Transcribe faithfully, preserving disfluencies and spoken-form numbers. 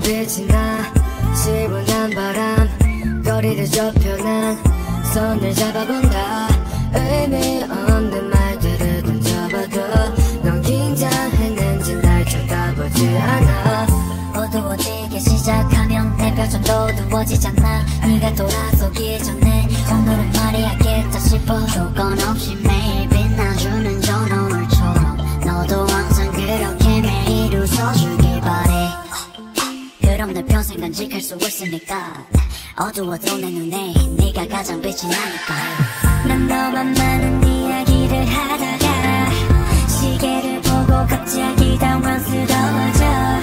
빛이 나 시원한 바람 거리를 좁혀 난 손을 잡아본다. 의미 없는 말들을 던져봐도 넌 긴장했는지 날 쳐다보지 않아. 어두워지기 시작하면 내 표정도 어두워지잖아. 네가 돌아서기 전에 오늘은 말해야겠다 싶어. 조건 없이 매일 빛나주는 저 노을처럼 너도 항상 그렇게 매일 웃어주길 바래. 그럼 내 평생 간직할 수 있으니까. 어두워도 내 눈에 네가 가장 빛이 나니까. 난 너만 많은 이야기를 하다가 시계를 보고 갑자기 당황스러워져.